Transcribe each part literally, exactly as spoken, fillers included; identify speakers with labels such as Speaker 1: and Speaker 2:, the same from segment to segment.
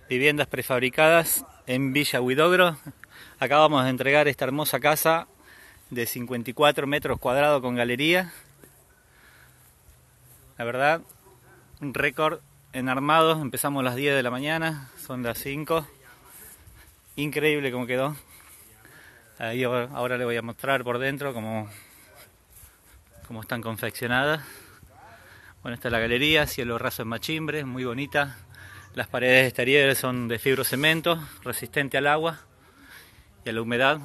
Speaker 1: Viviendas prefabricadas en Villa Huidobro. Acabamos de entregar esta hermosa casa de cincuenta y cuatro metros cuadrados con galería. La verdad, un récord en armados. Empezamos a las diez de la mañana, son las cinco. Increíble cómo quedó. Ahí ahora les voy a mostrar por dentro cómo, cómo están confeccionadas. Bueno, esta es la galería, cielo raso en machimbre, muy bonita. Las paredes exteriores son de fibrocemento, resistente al agua y a la humedad.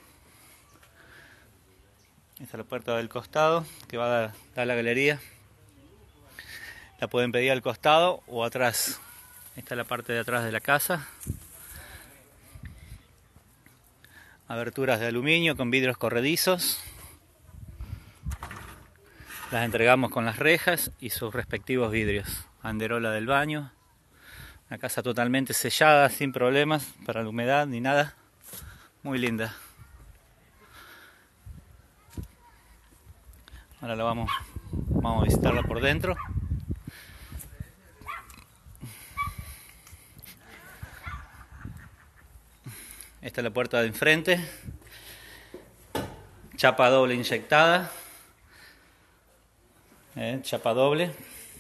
Speaker 1: Esta es la puerta del costado que va a dar a la galería. La pueden pedir al costado o atrás. Esta es la parte de atrás de la casa. Aberturas de aluminio con vidrios corredizos. Las entregamos con las rejas y sus respectivos vidrios. Anderola del baño. Una casa totalmente sellada, sin problemas para la humedad ni nada. Muy linda. Ahora la vamos, vamos a visitarla por dentro. Esta es la puerta de enfrente. Chapa doble inyectada. Eh, chapa doble.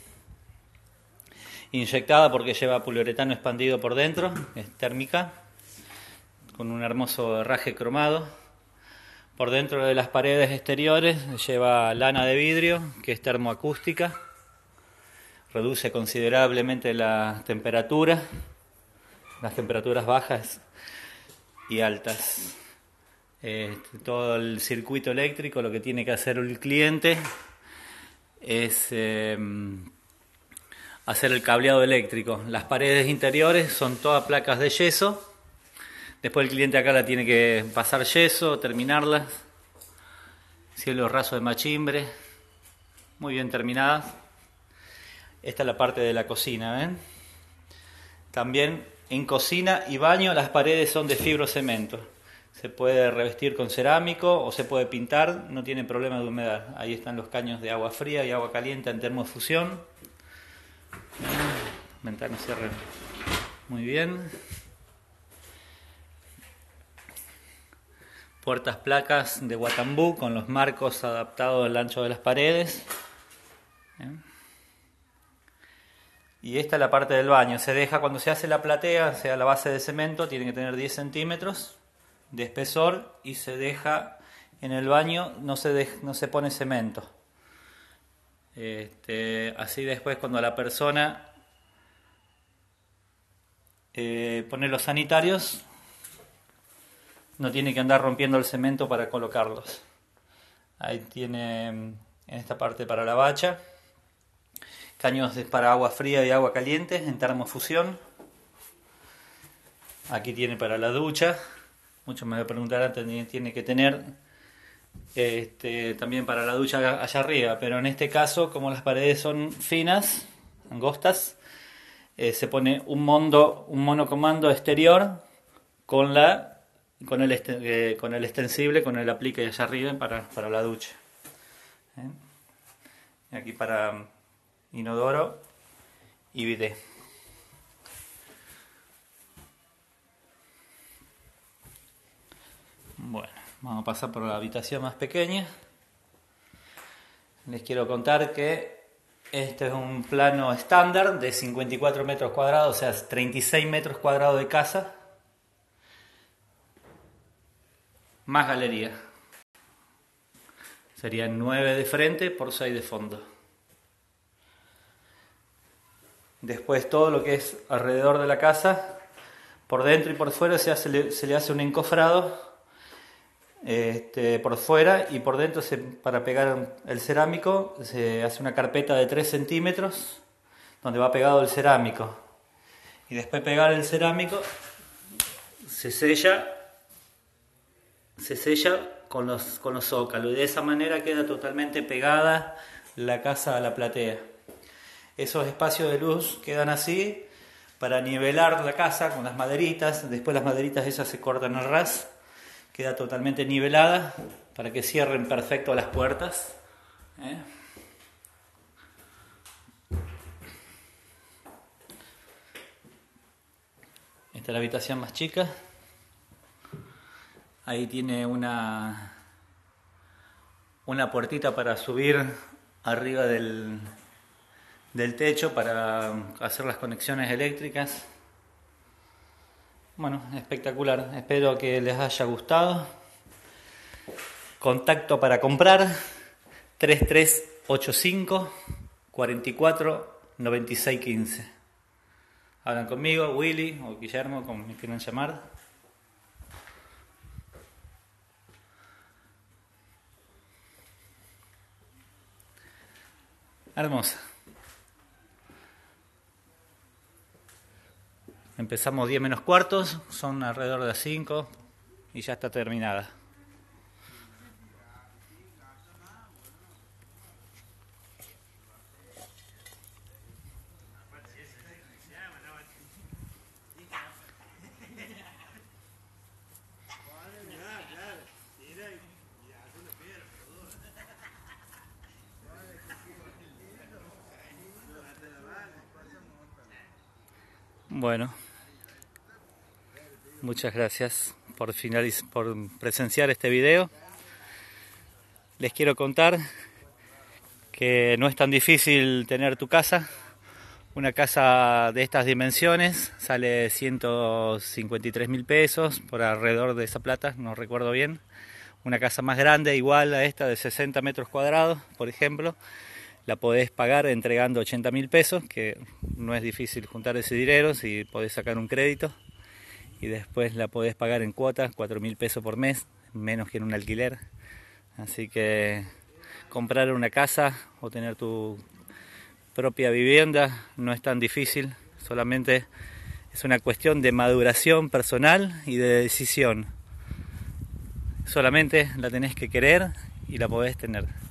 Speaker 1: Inyectada porque lleva poliuretano expandido por dentro. Es térmica. Con un hermoso herraje cromado. Por dentro de las paredes exteriores lleva lana de vidrio, que es termoacústica. Reduce considerablemente la temperatura. Las temperaturas bajas y altas. Este, todo el circuito eléctrico, lo que tiene que hacer el cliente es eh, hacer el cableado eléctrico. Las paredes interiores son todas placas de yeso. Después el cliente acá la tiene que pasar yeso, terminarlas. Cielo raso de machimbre, muy bien terminadas. Esta es la parte de la cocina, ¿ven? También en cocina y baño las paredes son de fibrocemento. Se puede revestir con cerámico o se puede pintar, no tiene problema de humedad. Ahí están los caños de agua fría y agua caliente en termofusión. Ventana cierra muy bien. Puertas placas de Guatambú con los marcos adaptados al ancho de las paredes. Bien. Y esta es la parte del baño. Se deja cuando se hace la platea, o sea la base de cemento, tiene que tener diez centímetros de espesor y se deja en el baño, no se, de, no se pone cemento. Este, así después cuando la persona eh, pone los sanitarios, no tiene que andar rompiendo el cemento para colocarlos. Ahí tiene en esta parte para la bacha. Caños para agua fría y agua caliente en termofusión. Aquí tiene para la ducha. Muchos me preguntarán, tiene que tener este, también para la ducha allá arriba. Pero en este caso, como las paredes son finas, angostas, eh, se pone un, mondo, un monocomando exterior con la Con el, eh, con el extensible, con el aplique allá arriba para, para la ducha. ¿Eh? Y aquí para inodoro y bidet. Bueno, vamos a pasar por la habitación más pequeña. Les quiero contar que este es un plano estándar de cincuenta y cuatro metros cuadrados, o sea, treinta y seis metros cuadrados de casa. Más galería. Serían nueve de frente por seis de fondo. Después todo lo que es alrededor de la casa, por dentro y por fuera se, hace, se le hace un encofrado este, por fuera, y por dentro se, para pegar el cerámico se hace una carpeta de tres centímetros donde va pegado el cerámico. Y después de pegar el cerámico se sella se sella con los, con los zócalos y de esa manera queda totalmente pegada la casa a la platea. Esos espacios de luz quedan así para nivelar la casa con las maderitas. Después las maderitas esas se cortan al ras, queda totalmente nivelada para que cierren perfecto las puertas. ¿Eh? Esta es la habitación más chica. Ahí tiene una, una puertita para subir arriba del, del techo para hacer las conexiones eléctricas. Bueno, espectacular. Espero que les haya gustado. Contacto para comprar tres tres ocho cinco, cuatro cuatro, nueve seis uno cinco. Hablan conmigo, Willy o Guillermo, como me quieran llamar. Hermosa. Empezamos diez menos cuartos, son alrededor de las cinco y ya está terminada. Bueno, muchas gracias por finaliz- por presenciar este video. Les quiero contar que no es tan difícil tener tu casa. Una casa de estas dimensiones sale ciento cincuenta y tres mil pesos, por alrededor de esa plata, no recuerdo bien. Una casa más grande, igual a esta, de sesenta metros cuadrados, por ejemplo, la podés pagar entregando ochenta mil pesos, que no es difícil juntar ese dinero si podés sacar un crédito. Y después la podés pagar en cuotas, cuatro mil pesos por mes, menos que en un alquiler. Así que comprar una casa o tener tu propia vivienda no es tan difícil, solamente es una cuestión de maduración personal y de decisión. Solamente la tenés que querer y la podés tener.